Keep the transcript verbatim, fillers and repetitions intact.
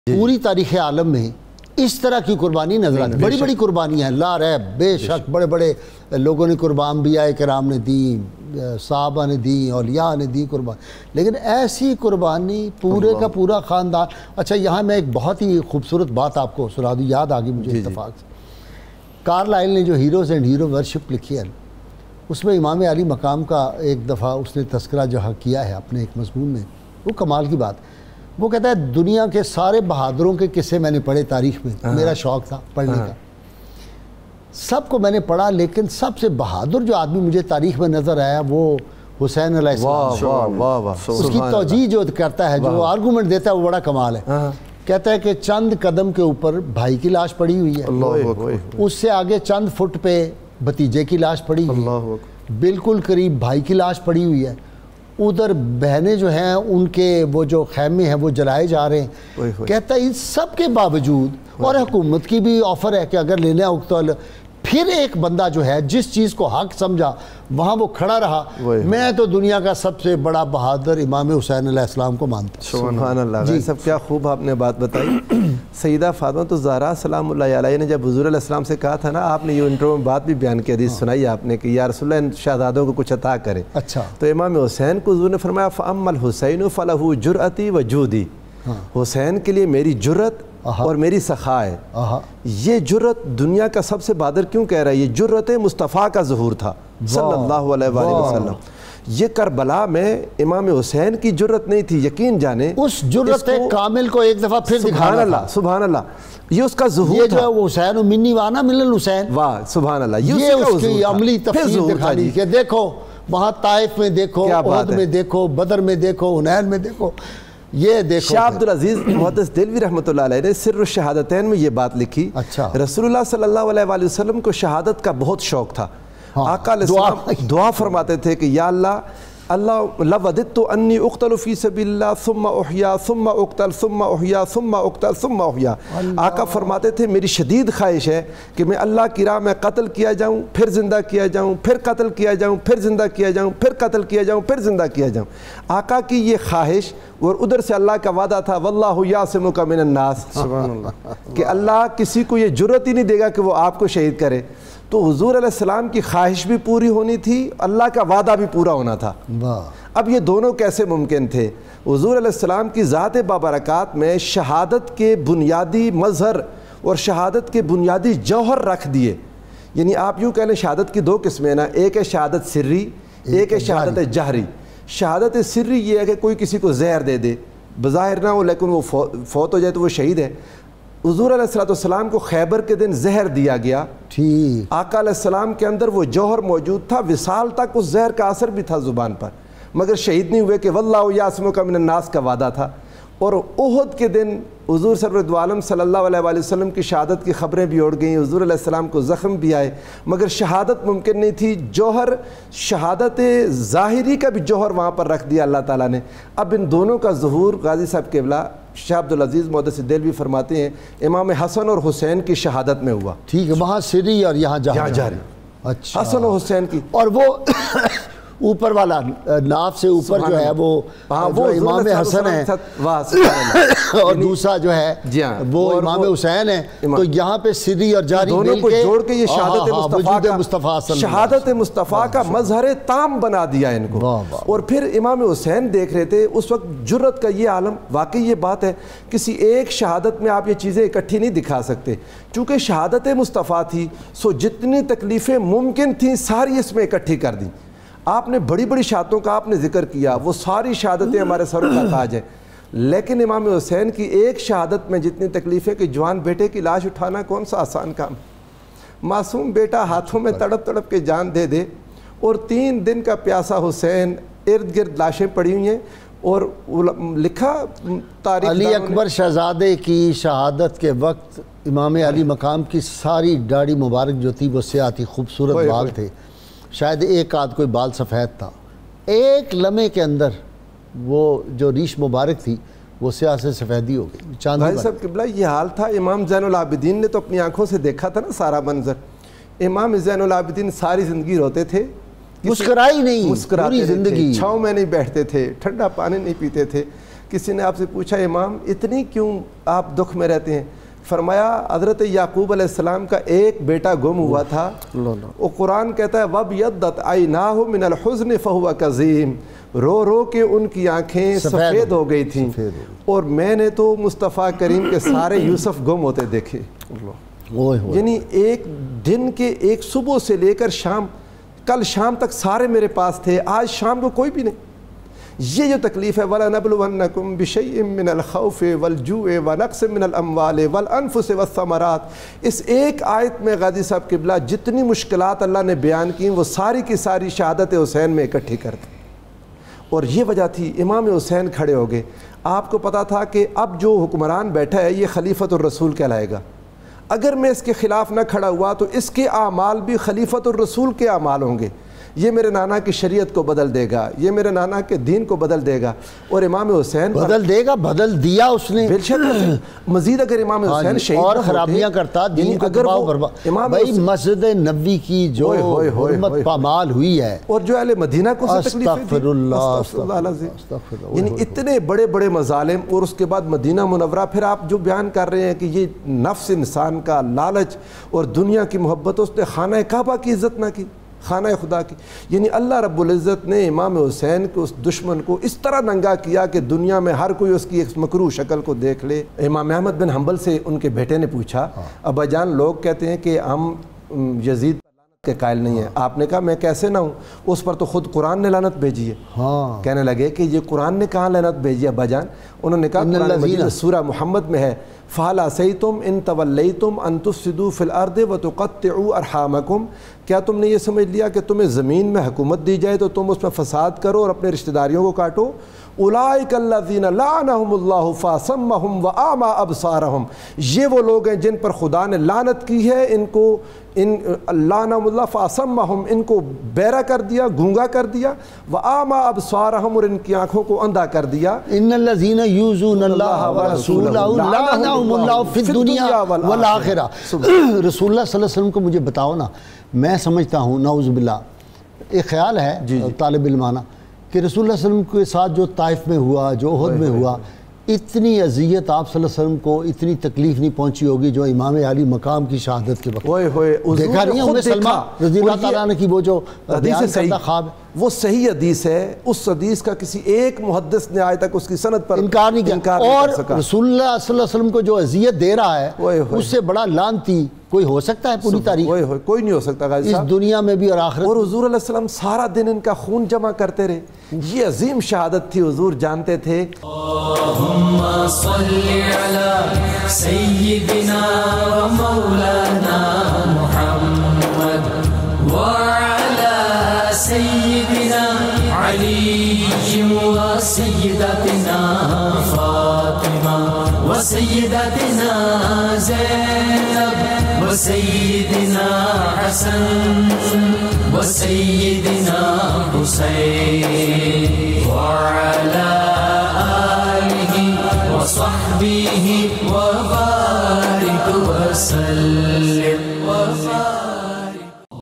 پوری تاریخ عالم میں اس طرح کی قربانی نظر آتی ہے. بڑی بڑی قربانیاں ہیں لا ریب، بے شک بڑے بڑے لوگوں نے قربان، انبیاء کرام نے دی، صحابہ نے دی، اولیاء نے دی قربان، لیکن ایسی قربانی پورے کا پورا خاندان. اچھا یہاں میں ایک بہت ہی خوبصورت بات آپ کو سنا دوں، یاد آگئی مجھے اتفاق سے. کارلائل نے جو ہیروز اینڈ ہیرو ورشپ لکھی ہے اس میں امام علی مقام کا ایک دفعہ اس نے تذکرہ جو کیا ہے اپنے ایک مضمون میں، وہ کمال کی بات. وہ کہتا ہے دنیا کے سارے بہادروں کے قصے میں نے پڑھے تاریخ میں، میرا شوق تھا پڑھنے کا، سب کو میں نے پڑھا، لیکن سب سے بہادر جو آدمی مجھے تاریخ میں نظر آیا وہ حسین علیہ السلام. اس کی توجیہ جو کرتا ہے، جو آرگومنٹ دیتا ہے، وہ بڑا کمال ہے. کہتا ہے کہ چند قدم کے اوپر بھائی کی لاش پڑی ہوئی ہے، اس سے آگے چند فٹ پہ بھتیجے کی لاش پڑی ہوئی ہے، بالکل قریب بھائی کی لاش پڑی ہوئی ہے، ادھر بہنیں جو ہیں ان کے وہ جو خیمے ہیں وہ جلائے جا رہے ہیں. کہتا ہے ان سب کے باوجود، اور حکومت کی بھی آفر ہے کہ اگر لینا اقتل، پھر ایک بندہ جو ہے جس چیز کو حق سمجھا وہاں وہ کھڑا رہا. میں تو دنیا کا سب سے بڑا بہادر امام حسین علیہ السلام کو مانتا ہوں. سبحان اللہ. جی سب کیا خوب آپ نے بات بتائی. سیدہ فاطمہ الزہرا سلام اللہ علیہ نے جب حضور علیہ السلام سے کہا تھا نا، آپ نے یہ انٹرو میں بات بھی بیان کی، حدیث سنائی آپ نے کہ یا رسول اللہ ان شہزادوں کو کچھ عطا کرے. اچھا تو امام حسین کو حضور نے فرمایا فَأَمَّا الْحُسَيْنُ فَلَهُ جُرْأَتِي وَجُودِي. حسین کے لیے میری جرت اور میری سخا ہے. یہ جرت دنیا کا سب سے بہادر کیوں کہہ رہا ہے؟ یہ جرت مصطفیٰ کا ظہور تھا صلی اللہ علیہ وآلہ وسلم. یہ کربلا میں امام حسین کی جرت نہیں تھی، یقین جانے اس جرت کامل کو ایک دفعہ پھر دکھانا. سبحان اللہ سبحان اللہ. یہ اس کا ظہور تھا. یہ جو حسین و منی وانا ملن الحسین، واہ سبحان اللہ. یہ اس کی عملی تفسیر دکھانی کہ دیکھو وہاں طائف میں دیکھو، احد میں دیکھو، بدر میں دیکھو، حنین میں دیکھو. یہ دیکھو شاہ عبدالعزیز محدث دہلوی رحمۃ اللہ علیہ نے سر الشہادتین میں یہ بات لکھی. اچھا رسول اللہ صلی اللہ علیہ وآلہ وسلم کو شہادت کا بہت شوق تھا. آقا علیہ السلام دعا فرماتے تھے کہ یا اللہ اللہ لوددت انی اقتل فی سبیل اللہ ثم احیا ثم اقتل ثم احیا ثم اقتل ثم احیا. آقا فرماتے تھے میری شدید خواہش ہے کہ میں اللہ کی راہ میں قتل کیا جاؤں، پھر زندہ کیا جاؤں، پھر قتل کیا جاؤں، پھر زندہ کیا جاؤں، پھر قتل کیا جاؤں، پھر زندہ کیا جاؤں. آقا کی یہ خواہش، اور ادھر سے اللہ کا وعدہ تھا واللہ یعصمک من الناس، کہ اللہ کسی کو یہ جرت ہی نہیں دے گا کہ وہ آپ کو شہید کرے. تو حضور علیہ السلام کی خواہش بھی پوری ہونی تھی، اللہ کا وعدہ بھی پورا ہونا تھا. اب یہ دونوں کیسے ممکن تھے؟ حضور علیہ السلام کی ذات بابرکات میں شہادت کے بنیادی مظہر اور شہادت کے بنیادی جوہر رکھ دیے. یعنی آپ یوں کہہ لیں شہادت کی دو قسمیں نا، ایک ہے شہادت سری، ایک ہے شہادت جہری. شہادت سری یہ ہے کہ کوئی کسی کو زہر دے دے، بظاہر نہ ہو لیکن وہ فوت ہو جائے تو وہ شہید ہے. حضور علیہ السلام کو خیبر کے دن زہر دیا گیا. ٹھیک آقا علیہ السلام کے اندر وہ جوہر موجود تھا، وصال تک اس زہر کا اثر بھی تھا زبان پر، مگر شہید نہیں ہوئے کہ واللہ یعصمک من الناس کا وعدہ تھا. اور احد کے دن حضور سرور دو عالم صلی اللہ علیہ وآلہ وسلم کی شہادت کی خبریں بھی اڑ گئیں، حضور علیہ السلام کو زخم بھی آئے، مگر شہادت ممکن نہیں تھی. جوہر شہادت ظاہری کا بھی جوہر وہاں پر رکھ دیا اللہ تعالیٰ نے. اب ان دونوں کا ظہور غازی صاحب قبلہ شاہ عبدالعزیز محدث دہلوی فرماتے ہیں امام حسن اور حسین کی شہادت میں ہوا. ٹھیک ہے، وہاں سری اور یہاں جہری. اچھا حسن و حسین کی، اور وہ اوپر والا ناف سے اوپر جو ہے وہ وہ امام حسن ہے، اور دوسرا جو ہے وہ امام حسین ہے. تو یہاں پہ سری اور جاری دونوں کو جوڑ کے یہ شہادت مصطفیٰ شہادت مصطفیٰ کا مظہر تام بنا دیا ان کو. اور پھر امام حسین دیکھ رہے تھے اس وقت جرت کا یہ عالم. واقعی یہ بات ہے، کسی ایک شہادت میں آپ یہ چیزیں اکٹھی نہیں دکھا سکتے. چونکہ شہادت مصطفیٰ تھی سو جتنی تکلیفیں ممکن تھیں ساری اس میں اکٹھی کر دیں. آپ نے بڑی بڑی شہادتوں کا آپ نے ذکر کیا، وہ ساری شہادتیں ہمارے سروں کا تاج ہیں، لیکن امام حسین کی ایک شہادت میں جتنی تکلیفیں کہ جوان بیٹے کی لاش اٹھانا کون سا آسان کام. معصوم بیٹا ہاتھوں میں تڑپ تڑپ کے جان دے دے، اور تین دن کا پیاسا حسین، ارد گرد لاشیں پڑی ہوئی ہیں. اور لکھا تاریخ علی اکبر شہزادے کی شہادت کے وقت امام علی مقام کی ساری داڑھی مبارک جو تھی وہ سیاہ تھی، خوبصورت بال تھے، شاید ایک آدھ کوئی بال سفید تھا. ایک لمحے کے اندر وہ جو ریش مبارک تھی وہ سیاہ سے سفیدی ہو گئی. چاندی بھائی صاحب قبلہ یہ حال تھا. امام زین العابدین نے تو اپنی آنکھوں سے دیکھا تھا نا سارا منظر. امام زین العابدین ساری زندگی روتے تھے، مسکرائی نہیں، مسکراتے زندگی، چھاؤں میں نہیں بیٹھتے تھے، ٹھنڈا پانی نہیں پیتے تھے. کسی نے آپ سے پوچھا امام اتنی کیوں آپ دکھ میں رہتے ہیں؟ فرمایا حضرت یعقوب علیہ السلام کا ایک بیٹا گم ہوا تھا، وہ قرآن کہتا ہے وَبْيَضَّتْ عَيْنَاهُ مِنَ الْحُزْنِ فَهُوَ كَظِيمٌ، رو رو کے ان کی آنکھیں سفید ہو گئی تھیں، اور میں نے تو مصطفیٰ کریم کے سارے یوسف گم ہوتے دیکھے۔ یعنی ایک دن کے ایک صبح سے لے کر شام، کل شام تک سارے میرے پاس تھے، آج شام کو کوئی بھی نہیں۔ یہ جو تکلیف ہے وَلَنَبْلُوَنَّكُمْ بِشَيْءٍ مِّنَ الْخَوْفِ وَالْجُوعِ وَنَقْصٍ مِّنَ الْأَمْوَالِ وَالْأَنفُسِ وَالثَّمَرَاتِ، اس ایک آیت میں غازی صاحب قبلہ جتنی مشکلات اللہ نے بیان کی وہ ساری کی ساری شہادت حسین میں اکٹھی کر دی، اور یہ وجہ تھی امام حسین کھڑے ہو گئے۔ آپ کو پتا تھا کہ اب جو حکمران بیٹھا ہے یہ خلیفۃ الرسول کہلائے گا، اگر میں اس کے خلاف نہ کھڑا ہوا تو اس کے اعمال بھی خلیفۃ الرسول کے اعمال ہوں گے، یہ میرے نانا کی شریعت کو بدل دے گا، یہ میرے نانا کے دین کو بدل دے گا، اور امام حسین بدل دے گا، بدل دیا اس نے مزید۔ اگر امام حسین شہید اور خرابیاں کرتا، دین کو تباہ و برباد، بھائی مسجد نبوی کی جو حرمت پامال ہوئی ہے، اور جو اہل مدینہ کو سے تکلیف دی، استغفر اللہ، یعنی اتنے بڑے بڑے مظالم، اور اس کے بعد مدینہ منورہ، پھر آپ جو بیان کر رہے ہیں کہ یہ نفس انسان کا لالچ اور دنیا کی محبت، اس نے خانہ کعبہ کی عزت نہ کی، خانہ خدا کی، یعنی اللہ رب العزت نے امام حسین کو، اس دشمن کو اس طرح ننگا کیا کہ دنیا میں ہر کوئی اس کی ایک مکروہ شکل کو دیکھ لے۔ امام احمد بن حنبل سے ان کے بیٹے نے پوچھا ابا جان لوگ کہتے ہیں کہ ہم یزید کے قائل نہیں ہیں، آپ نے کہا میں کیسے نہ ہوں، اس پر تو خود قرآن نے لعنت بھیجی ہے۔ ہاں کہنے لگے کہ یہ قرآن نے کہاں لعنت بھیجی ہے ابا جان؟ انہوں نے کہا قرآن مجید سورہ محمد میں ہے فَهَلْ عَصَيْتُمْ إِن تَوَلَّيْتُمْ أَن تُفْسِدُوا فِي الْأَرْضِ وَتُقَطِّعُوا أَرْحَامَكُمْ، کیا تم نے یہ سمجھ لیا کہ تمہیں زمین میں حکومت دی جائے تو تم اس میں فساد کرو اور اپنے رشتہ داریوں کو کاٹو؟ اولئک الذین لعنہم اللہ فاصمہم واعمی ابصارہم، یہ وہ لوگ ہیں جن پر خدا نے لعنت کی ہے، ان کو ان لعنہم اللہ فاصمہم، ان کو بہرا کر دیا، گونگا کر دیا، واعمی ابصارہم، اور ان کی آنکھوں کو اندھا کر دیا۔ ان الذین یؤذون اللہ ورسولہ لعنہم اللہ فی الدنیا والآخرہ۔ رسول اللہ صلی اللہ علیہ وسلم کو مجھے بتاؤ نا، میں سمجھتا ہوں نعوذ باللہ، ایک خیال ہے طالب علمانہ کہ رسول اللہ صلی اللہ علیہ وسلم کے ساتھ جو طائف میں ہوا، جو احد میں ہوا، اتنی اذیت آپ صلی اللہ علیہ وسلم کو، اتنی تکلیف نہیں پہنچی ہوگی جو امام علی مقام کی شہادت کے وقت دیکھا نہیں ام سلمہ رضی اللہ تعالیٰ عنہ کی وہ جو بیان کردہ خواب، وہ صحیح حدیث ہے، اس حدیث کا کسی ایک محدث نے آج تک اس کی سند پر انکار نہیں کیا، اور رسول اللہ صلی اللہ علیہ وسلم کو جو اذیت دے رہا ہے اس سے بڑا لعنتی کوئی ہو سکتا ہے پوری تاریخ؟ کوئی نہیں ہو سکتا غازی صاحب، اس دنیا میں بھی اور آخرت۔ اور حضور علیہ السلام سارا دن ان کا خون جمع کرتے رہے، یہ عظیم شہادت تھی، حضور جانتے تھے۔ اللہم صلی علی سیدنا و مولانا محمد وعلی سیدنا علی و سیدتنا فاطمہ و سیدتنا زینب و سیدنا حسن و سیدنا حسین وعلی آلہ و صحبہ و بارک وسلم۔